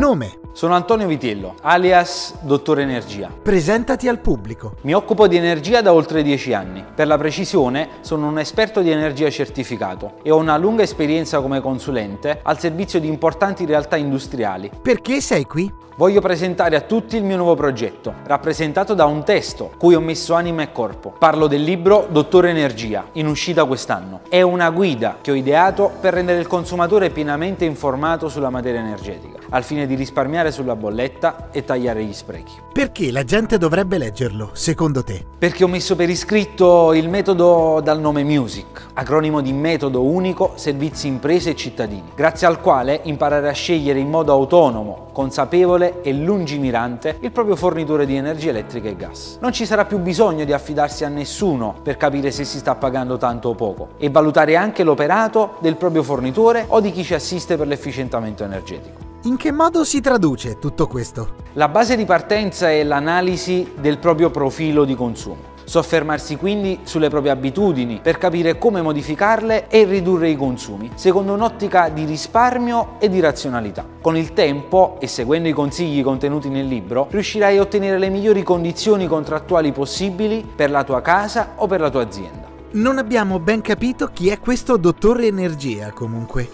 Nome? Sono Antonio Vitiello, alias Dottor Energia. Presentati al pubblico. Mi occupo di energia da oltre 10 anni. Per la precisione, sono un esperto di energia certificato e ho una lunga esperienza come consulente al servizio di importanti realtà industriali. Perché sei qui? Voglio presentare a tutti il mio nuovo progetto, rappresentato da un testo cui ho messo anima e corpo. Parlo del libro Dottor Energia, in uscita quest'anno. È una guida che ho ideato per rendere il consumatore pienamente informato sulla materia energetica, al fine di risparmiare sulla bolletta e tagliare gli sprechi. Perché la gente dovrebbe leggerlo, secondo te? Perché ho messo per iscritto il metodo dal nome MUSIC, acronimo di Metodo Unico Servizi Imprese e Cittadini, grazie al quale imparare a scegliere in modo autonomo, consapevole e lungimirante il proprio fornitore di energia elettrica e gas. Non ci sarà più bisogno di affidarsi a nessuno per capire se si sta pagando tanto o poco e valutare anche l'operato del proprio fornitore o di chi ci assiste per l'efficientamento energetico. In che modo si traduce tutto questo? La base di partenza è l'analisi del proprio profilo di consumo. Soffermarsi quindi sulle proprie abitudini per capire come modificarle e ridurre i consumi, secondo un'ottica di risparmio e di razionalità. Con il tempo e seguendo i consigli contenuti nel libro, riuscirai a ottenere le migliori condizioni contrattuali possibili per la tua casa o per la tua azienda. Non abbiamo ben capito chi è questo Dottor Energia, comunque.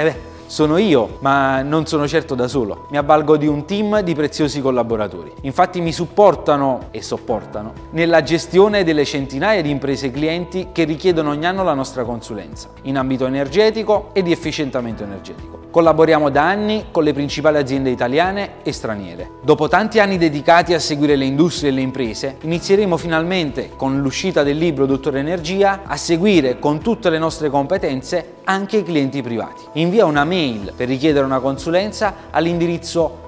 Sono io, ma non sono certo da solo. Mi avvalgo di un team di preziosi collaboratori. Infatti mi supportano e sopportano nella gestione delle centinaia di imprese clienti che richiedono ogni anno la nostra consulenza in ambito energetico e di efficientamento energetico. Collaboriamo da anni con le principali aziende italiane e straniere. Dopo tanti anni dedicati a seguire le industrie e le imprese, inizieremo finalmente, con l'uscita del libro Dottor Energia, a seguire con tutte le nostre competenze anche i clienti privati. Invia una mail per richiedere una consulenza all'indirizzo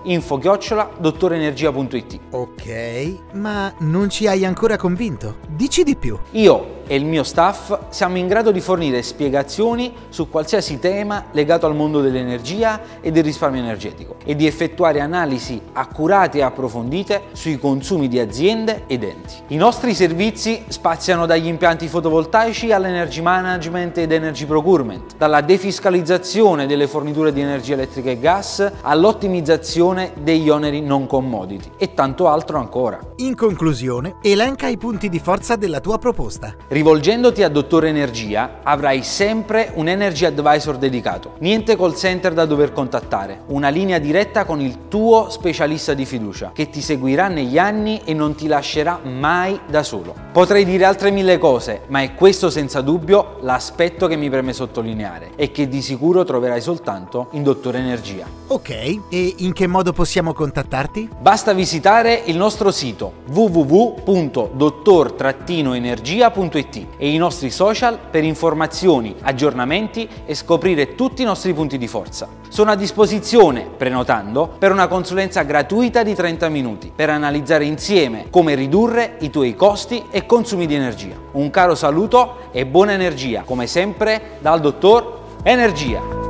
info@dottorenergia.it. Ok, ma non ci hai ancora convinto? Dici di più. Io e il mio staff siamo in grado di fornire spiegazioni su qualsiasi tema legato al mondo dell'energia e del risparmio energetico e di effettuare analisi accurate e approfondite sui consumi di aziende ed enti. I nostri servizi spaziano dagli impianti fotovoltaici all'energy management ed energy procurement, dalla defiscalizzazione delle forniture di energia elettrica e gas all'ottimizzazione degli oneri non commodity e tanto altro ancora. In conclusione, elenca i punti di forza della tua proposta. Rivolgendoti a Dottor Energia avrai sempre un Energy Advisor dedicato, niente call center da dover contattare, una linea diretta con il tuo specialista di fiducia che ti seguirà negli anni e non ti lascerà mai da solo. Potrei dire altre mille cose, ma è questo senza dubbio l'aspetto che mi preme sottolineare e che di sicuro troverai soltanto in Dottor Energia. Ok, e in che modo possiamo contattarti? Basta visitare il nostro sito www.dottor-energia.it e i nostri social per informazioni, aggiornamenti e scoprire tutti i nostri punti di forza. Sono a disposizione, prenotando, per una consulenza gratuita di 30 minuti per analizzare insieme come ridurre i tuoi costi e consumi di energia. Un caro saluto e buona energia, come sempre, dal Dottor Energia.